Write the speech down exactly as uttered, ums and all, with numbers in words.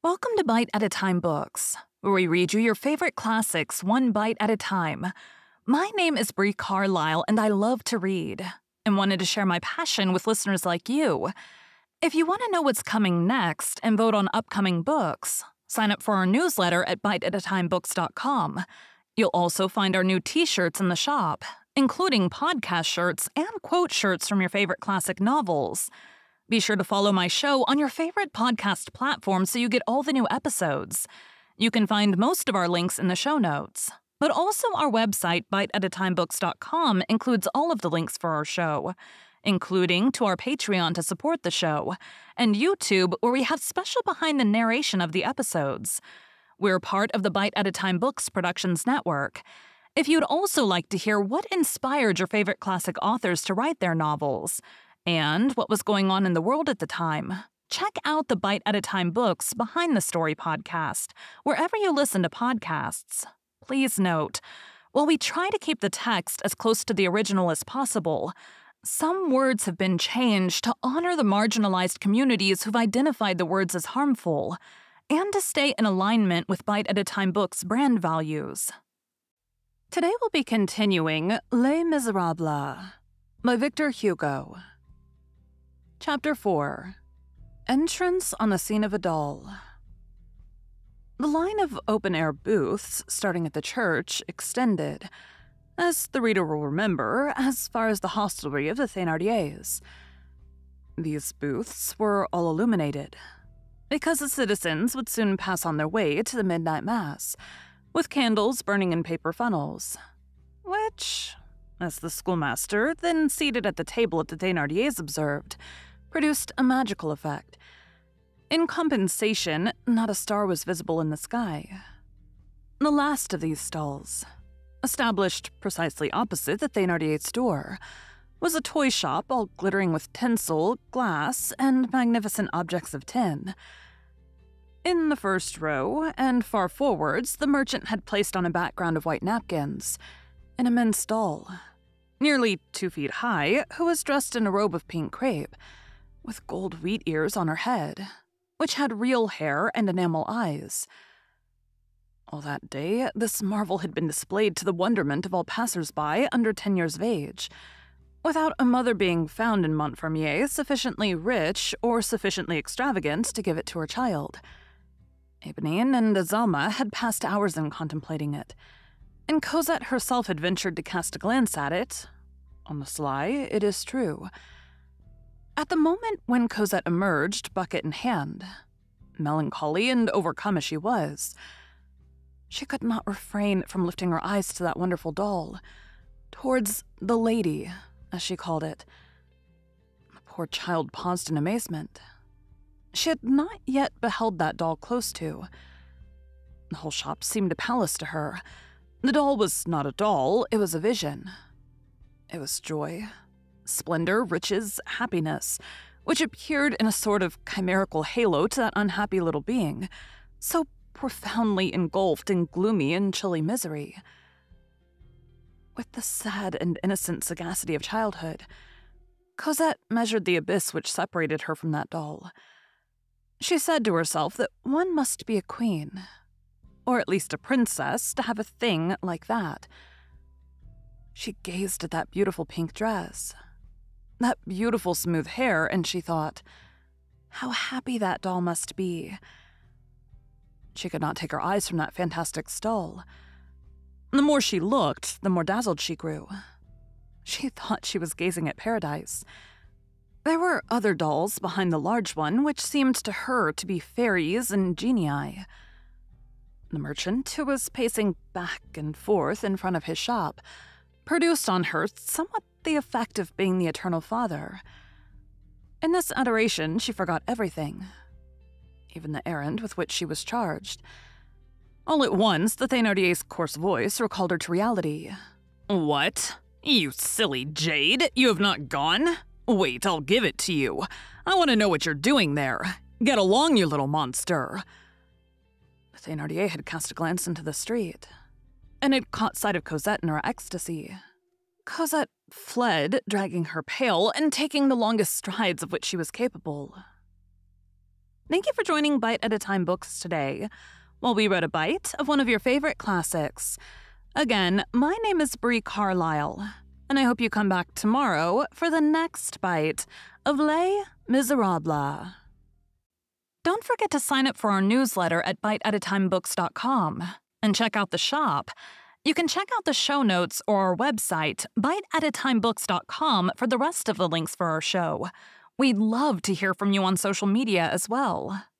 Welcome to Bite at a Time Books, where we read you your favorite classics one bite at a time. My name is Bree Carlile, and I love to read, and wanted to share my passion with listeners like you. If you want to know what's coming next and vote on upcoming books, sign up for our newsletter at bite at a time books dot com. You'll also find our new t-shirts in the shop, including podcast shirts and quote shirts from your favorite classic novels. Be sure to follow my show on your favorite podcast platform so you get all the new episodes. You can find most of our links in the show notes, but also our website, bite at a time books dot com, includes all of the links for our show, including to our Patreon to support the show, and YouTube, where we have special behind the narration of the episodes. We're part of the Bite at a Time Books Productions Network. If you'd also like to hear what inspired your favorite classic authors to write their novels, and what was going on in the world at the time, check out the Bite at a Time Books Behind the Story podcast, wherever you listen to podcasts. Please note, while we try to keep the text as close to the original as possible, some words have been changed to honor the marginalized communities who've identified the words as harmful, and to stay in alignment with Bite at a Time Books' brand values. Today we'll be continuing Les Miserables by Victor Hugo. Chapter four. Entrance on the Scene of a Doll. The line of open-air booths, starting at the church, extended, as the reader will remember, as far as the hostelry of the Thénardiers. These booths were all illuminated, because the citizens would soon pass on their way to the midnight mass, with candles burning in paper funnels, which, as the schoolmaster, then seated at the table at the Thénardiers, observed, produced a magical effect. In compensation, not a star was visible in the sky. The last of these stalls, established precisely opposite the Thénardiers' store, was a toy shop all glittering with tinsel, glass, and magnificent objects of tin. In the first row, and far forwards, the merchant had placed on a background of white napkins an immense doll, nearly two feet high, who was dressed in a robe of pink crepe, with gold wheat ears on her head, which had real hair and enamel eyes. All that day, this marvel had been displayed to the wonderment of all passers-by under ten years of age, without a mother being found in Montfermeil sufficiently rich or sufficiently extravagant to give it to her child. Éponine and Azalma had passed hours in contemplating it, and Cosette herself had ventured to cast a glance at it, on the sly, it is true. At the moment when Cosette emerged, bucket in hand, melancholy and overcome as she was, she could not refrain from lifting her eyes to that wonderful doll, towards the lady, as she called it. The poor child paused in amazement. She had not yet beheld that doll close to. The whole shop seemed a palace to her. The doll was not a doll, it was a vision. It was joy, splendor, riches, happiness, which appeared in a sort of chimerical halo to that unhappy little being, so profoundly engulfed in gloomy and chilly misery. With the sad and innocent sagacity of childhood, Cosette measured the abyss which separated her from that doll. She said to herself that one must be a queen, or at least a princess, to have a thing like that. She gazed at that beautiful pink dress, that beautiful smooth hair, and she thought, how happy that doll must be. She could not take her eyes from that fantastic stall. The more she looked, the more dazzled she grew. She thought she was gazing at paradise. There were other dolls behind the large one, which seemed to her to be fairies and genii. The merchant, who was pacing back and forth in front of his shop, produced on her somewhat the effect of being the Eternal Father. In this adoration, she forgot everything, even the errand with which she was charged. All at once, the Thénardier's coarse voice recalled her to reality. "What? You silly jade, you have not gone? Wait, I'll give it to you. I want to know what you're doing there. Get along, you little monster." The Thénardier had cast a glance into the street, and had caught sight of Cosette in her ecstasy. Cosette fled, dragging her pail and taking the longest strides of which she was capable. Thank you for joining Bite at a Time Books today, while we read a bite of one of your favorite classics. Again, my name is Bree Carlile, and I hope you come back tomorrow for the next bite of Les Miserables. Don't forget to sign up for our newsletter at bite at a time books dot com and check out the shop. You can check out the show notes or our website, bite at a time books dot com, for the rest of the links for our show. We'd love to hear from you on social media as well.